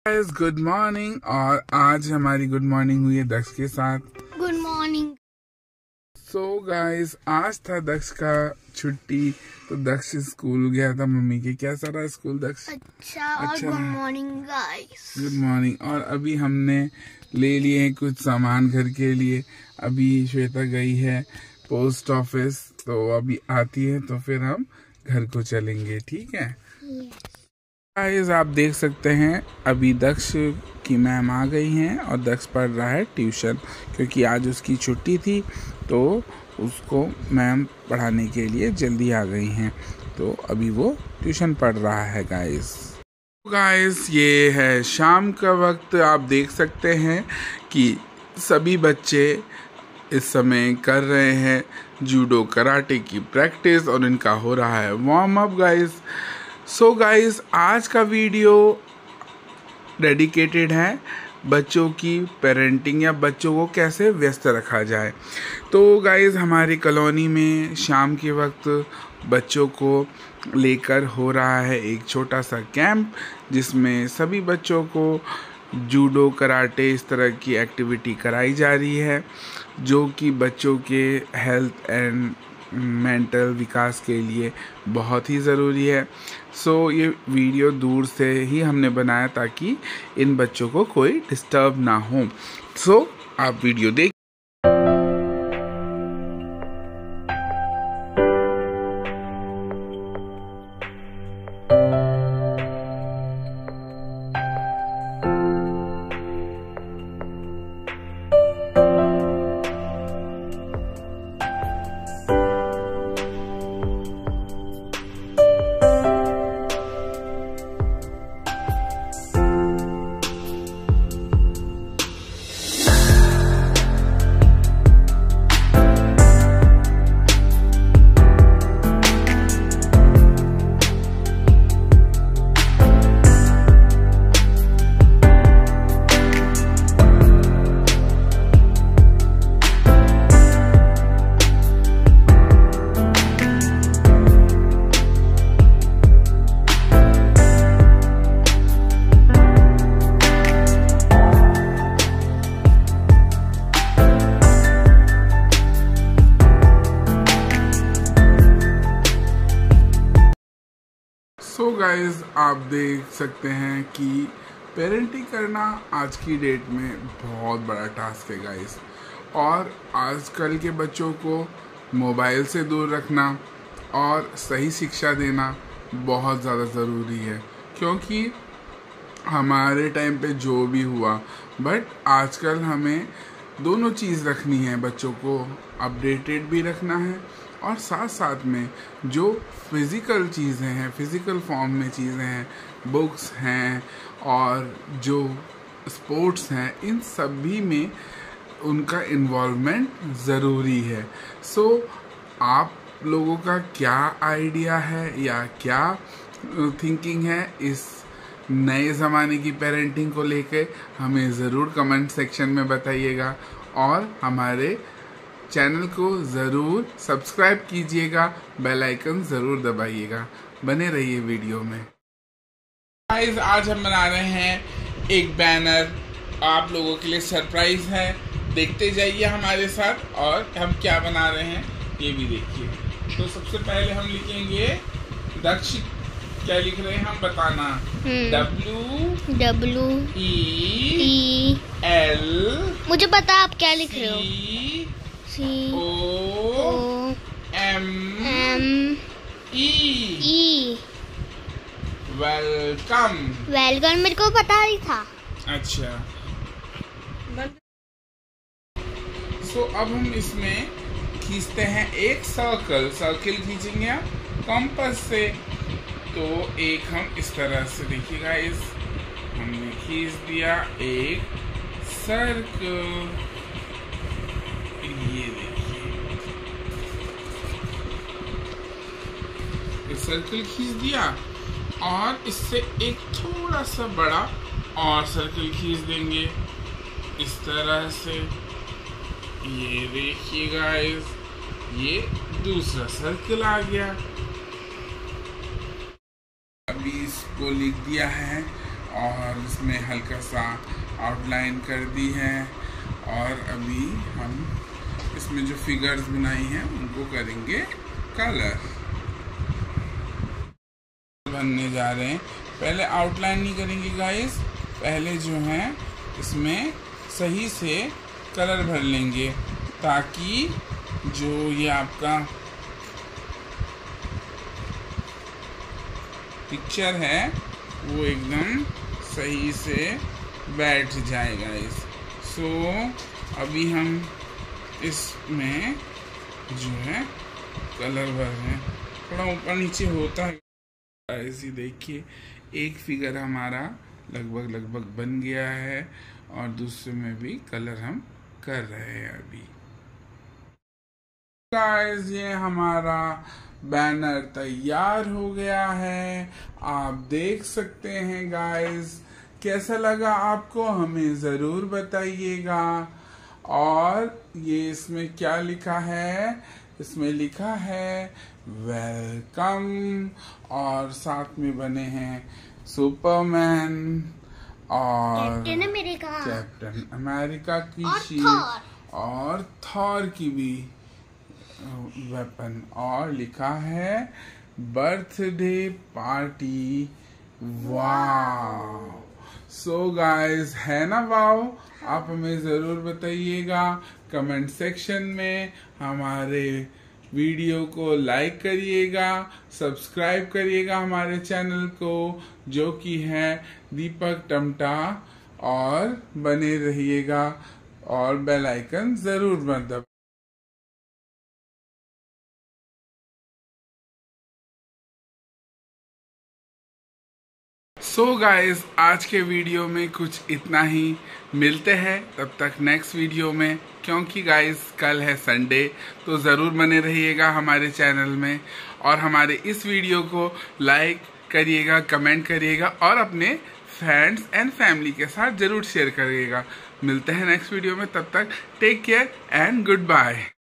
Guys good morning. और आज हमारी गुड मॉर्निंग हुई है दक्ष के साथ। Good morning. सो गाइस आज था दक्ष का छुट्टी, तो दक्ष स्कूल गया था मम्मी के। कैसा रहा स्कूल दक्ष? अच्छा और good morning guys. Good morning. और अभी हमने ले लिए हैं कुछ सामान घर के लिए। अभी श्वेता गई है पोस्ट ऑफिस, तो अभी आती है तो फिर हम घर को चलेंगे, ठीक है? गाइस आप देख सकते हैं अभी दक्ष की मैम आ गई हैं और दक्ष पढ़ रहा है ट्यूशन, क्योंकि आज उसकी छुट्टी थी तो उसको मैम पढ़ाने के लिए जल्दी आ गई हैं, तो अभी वो ट्यूशन पढ़ रहा है। गाइस ये है शाम का वक्त। आप देख सकते हैं कि सभी बच्चे इस समय कर रहे हैं जूडो कराटे की प्रैक्टिस और इनका हो रहा है warm up guys. So guys आज का वीडियो डेडिकेटेड है बच्चों की पेरेंटिंग या बच्चों को कैसे व्यस्त रखा जाए। तो गाइस हमारी कॉलोनी में शाम के वक्त बच्चों को लेकर हो रहा है एक छोटा सा कैंप, जिसमें सभी बच्चों को जूडो कराटे इस तरह की एक्टिविटी कराई जा रही है, जो कि बच्चों के हेल्थ एंड मेंटल विकास के लिए बहुत ही ज़रूरी है। सो ये वीडियो दूर से ही हमने बनाया ताकि इन बच्चों को कोई डिस्टर्ब ना हो। सो आप वीडियो देख। सो गाइज आप देख सकते हैं कि पेरेंटिंग करना आज की डेट में बहुत बड़ा टास्क है गाइज। और आजकल के बच्चों को मोबाइल से दूर रखना और सही शिक्षा देना बहुत ज़्यादा ज़रूरी है, क्योंकि हमारे टाइम पे जो भी हुआ, बट आजकल हमें दोनों चीज़ रखनी है। बच्चों को अपडेटेड भी रखना है और साथ साथ में जो फिज़िकल चीज़ें हैं, फिज़िकल फॉर्म में चीज़ें हैं, बुक्स हैं और जो स्पोर्ट्स हैं, इन सभी में उनका इन्वॉल्वमेंट ज़रूरी है। सो आप लोगों का क्या आइडिया है या क्या थिंकिंग है इस नए ज़माने की पेरेंटिंग को लेके, हमें ज़रूर कमेंट सेक्शन में बताइएगा और हमारे चैनल को ज़रूर सब्सक्राइब कीजिएगा, बेल आइकन ज़रूर दबाइएगा। बने रहिए वीडियो में। गाइस आज हम बना रहे हैं एक बैनर, आप लोगों के लिए सरप्राइज है। देखते जाइए हमारे साथ और हम क्या बना रहे हैं ये भी देखिए। तो सबसे पहले हम लिखेंगे दक्ष, क्या लिख रहे हैं हम बताना। WWEL। मुझे पता आप क्या लिख रहे हो। COME। वेलकम। वेलकम मेरे को पता ही था। अच्छा, सो अब हम इसमें खींचते हैं एक सर्किल खींचेंगे आप कंपास से। तो एक हम इस तरह से देखिए गाइस, हमने खींच दिया एक सर्कल। ये देखिए सर्कल खींच दिया और इससे एक थोड़ा सा बड़ा और सर्कल खींच देंगे इस तरह से। ये देखिए गाइस, ये दूसरा सर्कल आ गया। अभी इसको लिख दिया है और इसमें हल्का सा आउटलाइन कर दी है। और अभी हम इसमें जो फिगर्स बनाई हैं उनको करेंगे कलर। बनने जा रहे हैं, पहले आउटलाइन नहीं करेंगे गाइस, पहले जो है इसमें सही से कलर भर लेंगे ताकि जो ये आपका पिक्चर है वो एकदम सही से बैठ जाएगा। सो अभी हम इसमें जो है कलर भर रहे हैं, थोड़ा ऊपर नीचे होता है। ऐसे देखिए एक फिगर हमारा लगभग बन गया है और दूसरे में भी कलर हम कर रहे हैं अभी। गाइस ये हमारा बैनर तैयार हो गया है, आप देख सकते हैं गाइस। कैसा लगा आपको हमें ज़रूर बताइएगा। और ये इसमें क्या लिखा है, इसमें लिखा है वेलकम और साथ में बने हैं सुपरमैन और कैप्टन अमेरिका की शील्ड और थॉर की भी वेपन और लिखा है birthday party. Wow! So guys है ना वाव? आप हमें ज़रूर बताइएगा कमेंट सेक्शन में। हमारे वीडियो को लाइक करिएगा, सब्सक्राइब करिएगा हमारे चैनल को जो कि है दीपक टमटा, और बने रहिएगा और बेल आइकन ज़रूर दबाइए। सो गाइस आज के वीडियो में कुछ इतना ही, मिलते हैं तब तक नेक्स्ट वीडियो में। क्योंकि गाइस कल है संडे, तो ज़रूर बने रहिएगा हमारे चैनल में और हमारे इस वीडियो को लाइक करिएगा, कमेंट करिएगा और अपने फ्रेंड्स एंड फैमिली के साथ ज़रूर शेयर करिएगा। मिलते हैं नेक्स्ट वीडियो में, तब तक take care and good bye.